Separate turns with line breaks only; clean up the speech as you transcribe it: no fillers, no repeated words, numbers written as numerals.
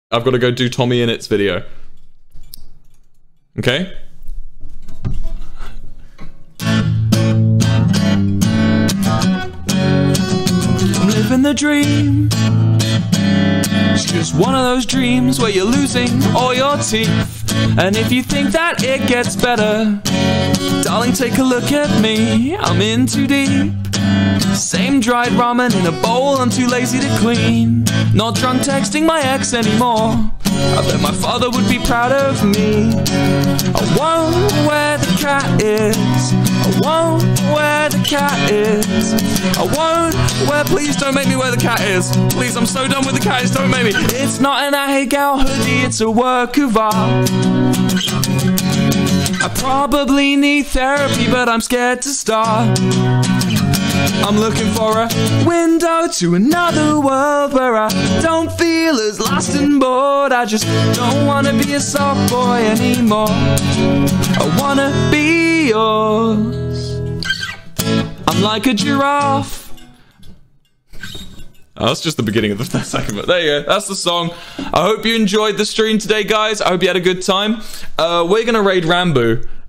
I've got to go do Tommy Innett's video. Okay?
I'm living the dream. It's just one of those dreams where you're losing all your teeth. And if you think that it gets better, darling, take a look at me. I'm in too deep. Same dried ramen in a bowl I'm too lazy to clean. Not drunk texting my ex anymore. I bet my father would be proud of me. I won't where the cat is. I won't where the cat is. I won't where, please don't make me where the cat is. Please, I'm so done with the cat is, don't make me. It's not an I Hate Gal hoodie, it's a work of art. I probably need therapy, but I'm scared to start. I'm looking for a window to another world where I don't feel as lost and bored. I just don't wanna be a soft boy anymore. I wanna be yours. I'm like a giraffe.
Oh, that's just the beginning of the first second, but there you go. That's the song. I hope you enjoyed the stream today, guys. I hope you had a good time. We're gonna raid Rambo.